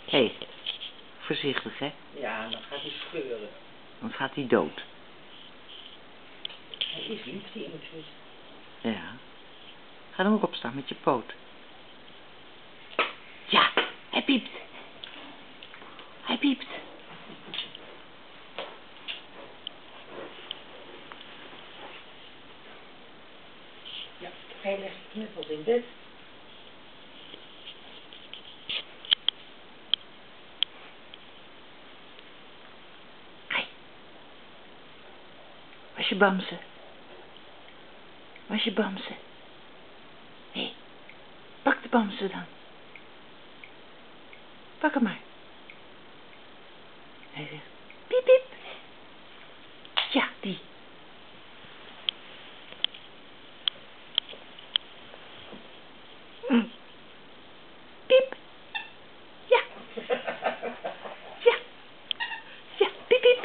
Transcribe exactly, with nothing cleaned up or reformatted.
Hé, hey, voorzichtig hè, Ja, dan gaat hij scheuren. dan gaat hij dood. Hij is lief, die inktvis. Ja. Ga dan ook opstaan met je poot. Ja, hij piept. Hij piept. Ja, hij legt knuffels in bed. Hey. Was je bamse? Was je bamse? Hé, hey, pak de bamse dan. Pak hem maar. Hij zegt, piep piep. Ja, die. Mm. Piep. Ja. Ja. Ja, piep piep.